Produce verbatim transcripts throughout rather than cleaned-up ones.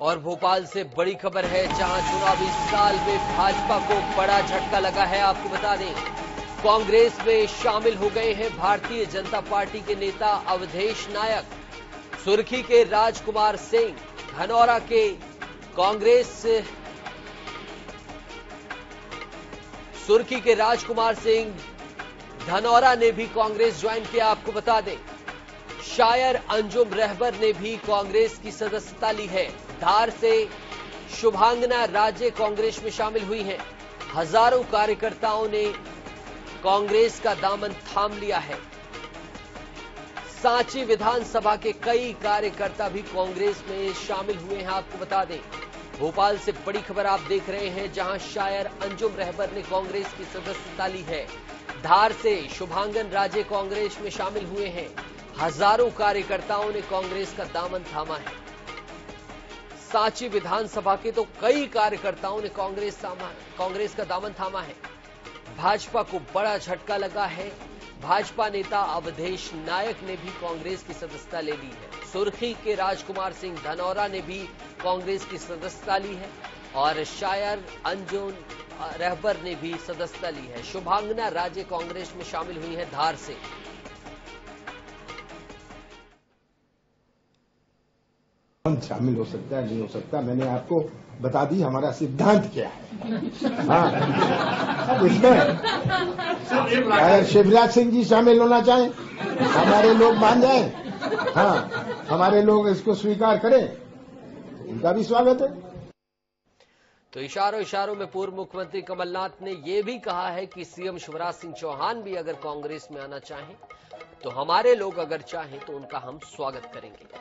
और भोपाल से बड़ी खबर है, जहां चुनावी साल में भाजपा को बड़ा झटका लगा है। आपको बता दें, कांग्रेस में शामिल हो गए हैं भारतीय जनता पार्टी के नेता अवधेश नायक। सुर्खी के राजकुमार सिंह, धनौरा के कांग्रेस सुर्खी के राजकुमार सिंह धनौरा ने भी कांग्रेस ज्वाइन किया। आपको बता दें, शायर अंजुम रहबर ने भी कांग्रेस की सदस्यता ली है। धार से शुभांगना राजे कांग्रेस में शामिल हुई हैं। हजारों कार्यकर्ताओं ने कांग्रेस का दामन थाम लिया है। सांची विधानसभा के कई कार्यकर्ता भी कांग्रेस में शामिल हुए हैं। आपको बता दें, भोपाल से बड़ी खबर आप देख रहे हैं, जहां शायर अंजुम रहबर ने कांग्रेस की सदस्यता ली है। धार से शुभांगन राजे कांग्रेस में शामिल हुए हैं। हजारों कार्यकर्ताओं ने कांग्रेस का दामन थामा है। सांची विधानसभा के तो कई कार्यकर्ताओं ने कांग्रेस कांग्रेस का दामन थामा है। भाजपा को बड़ा झटका लगा है। भाजपा नेता अवधेश नायक ने भी कांग्रेस की सदस्यता ले ली है। सुर्खी के राजकुमार सिंह धनौरा ने भी कांग्रेस की सदस्यता ली है और शायर अंजुम रहबर ने भी सदस्यता ली है। शुभांगना राजे कांग्रेस में शामिल हुई है धार से। शामिल हो सकता है, नहीं हो सकता, मैंने आपको बता दी हमारा सिद्धांत क्या है। हाँ, अब इसमें अगर शिवराज सिंह जी शामिल होना चाहें, हमारे लोग मान जाएं, हाँ, हमारे लोग इसको स्वीकार करें, उनका भी स्वागत है। तो इशारों इशारों में पूर्व मुख्यमंत्री कमलनाथ ने यह भी कहा है कि सीएम शिवराज सिंह चौहान भी अगर कांग्रेस में आना चाहें तो हमारे लोग अगर चाहें तो उनका हम स्वागत करेंगे।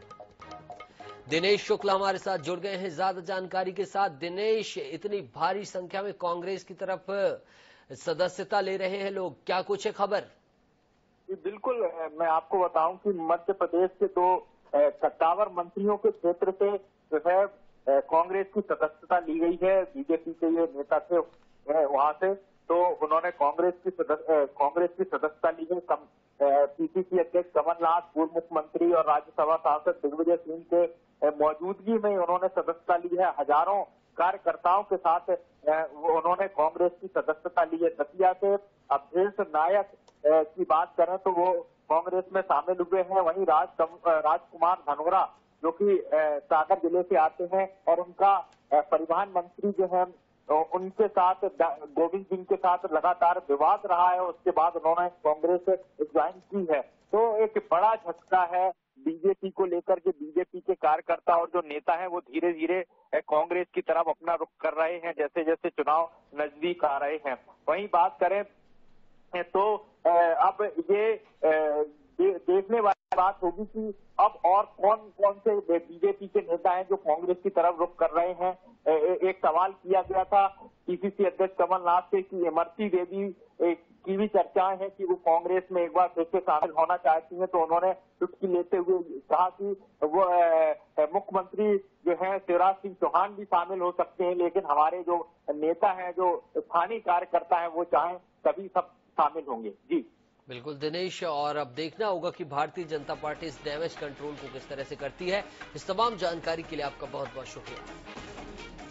दिनेश शुक्ला हमारे साथ जुड़ गए हैं ज्यादा जानकारी के साथ। दिनेश, इतनी भारी संख्या में कांग्रेस की तरफ सदस्यता ले रहे हैं लोग, क्या कुछ है खबर? बिल्कुल, मैं आपको बताऊं कि मध्य प्रदेश के दो सत्तावर मंत्रियों के क्षेत्र से जो है कांग्रेस की सदस्यता ली गई है। बीजेपी के ये नेता थे वहां से, तो उन्होंने कांग्रेस की कांग्रेस की सदस्यता ली है। पीसीसी अध्यक्ष कमलनाथ, पूर्व मुख्यमंत्री और राज्यसभा सांसद दिग्विजय सिंह के मौजूदगी में उन्होंने सदस्यता ली है। हजारों कार्यकर्ताओं के साथ उन्होंने कांग्रेस की सदस्यता ली है। दतिया से अवधेश नायक की बात करें तो वो कांग्रेस में शामिल हुए हैं। वहीं राज राजकुमार धनौरा जो कि सागर जिले से आते हैं और उनका परिवहन मंत्री जो है उनके साथ गोविंद सिंह के साथ लगातार विवाद रहा है। उसके बाद उन्होंने कांग्रेस ज्वाइन की है। तो एक बड़ा झटका है बीजेपी को लेकर के। बीजेपी के कार्यकर्ता और जो नेता हैं वो धीरे धीरे कांग्रेस की तरफ अपना रुख कर रहे हैं जैसे जैसे चुनाव नजदीक आ रहे हैं। वहीं बात करें तो अब ये देखने वाली बात होगी कि अब और कौन कौन से बीजेपी के नेता हैं जो कांग्रेस की तरफ रुख कर रहे हैं। एक सवाल किया गया था पीसीसी अध्यक्ष कमलनाथ से कि इमरती देवी की भी चर्चाएं हैं कि वो कांग्रेस में एक बार फिर से शामिल होना चाहती हैं, तो उन्होंने चुटकी लेते हुए कहा कि वो मुख्यमंत्री जो है शिवराज सिंह चौहान भी शामिल हो सकते हैं, लेकिन हमारे जो नेता हैं, जो स्थानीय कार्यकर्ता हैं, वो चाहें तभी सब शामिल होंगे। जी बिल्कुल दिनेश, और अब देखना होगा कि भारतीय जनता पार्टी इस डैमेज कंट्रोल को किस तरह से करती है। इस तमाम जानकारी के लिए आपका बहुत बहुत शुक्रिया।